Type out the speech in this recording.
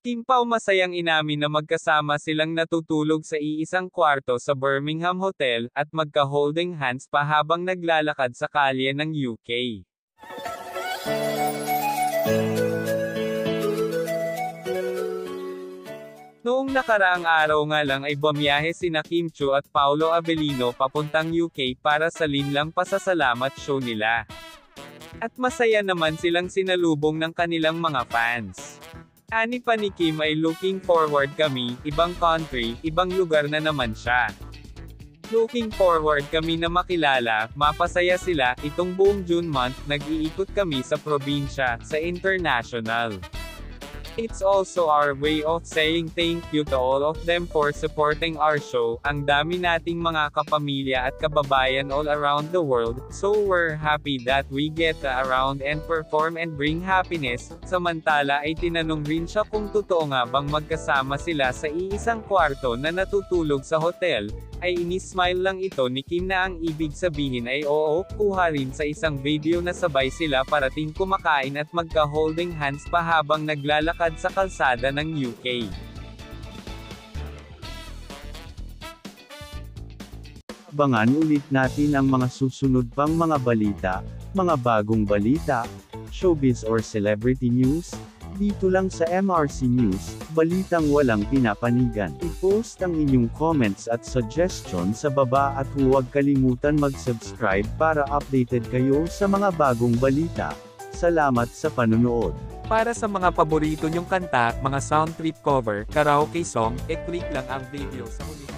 Kim Pao masayang inamin na magkasama silang natutulog sa iisang kwarto sa Birmingham Hotel, at magka-holding hands pa habang naglalakad sa kalye ng UK. Noong nakaraang araw nga lang ay bumiyahe sina Kim Chiu at Paolo Avellino papuntang UK para sa linlang pasasalamat show nila. At masaya naman silang sinalubong ng kanilang mga fans. Ani pa ni Kim ay looking forward kami, ibang country, ibang lugar na naman siya. Looking forward kami na makilala, mapasaya sila, itong buong June month, nag-iikot kami sa probinsya, sa international. It's also our way of saying thank you to all of them for supporting our show. Ang dami nating mga kapamilya at kababayan all around the world, so we're happy that we get around and perform and bring happiness. Samantala ay tinanong rin siya kung totoo nga bang magkasama sila sa iisang kwarto na natutulog sa hotel, ay inismile lang ito ni Kim na ang ibig sabihin ay oo, kuha rin sa isang video na sabay sila parating kumakain at magka-holding hands pa habang naglalakad sa kalsada ng UK. Abangan ulit natin ang mga susunod pang mga balita, mga bagong balita, showbiz or celebrity news, dito lang sa MRC News, balitang walang pinapanigan. I-post ang inyong comments at suggestion sa baba at huwag kalimutan mag-subscribe para updated kayo sa mga bagong balita. Salamat sa panonood. Para sa mga paborito nyong kanta, mga sound trip cover, karaoke song, e-click lang ang video sa huli.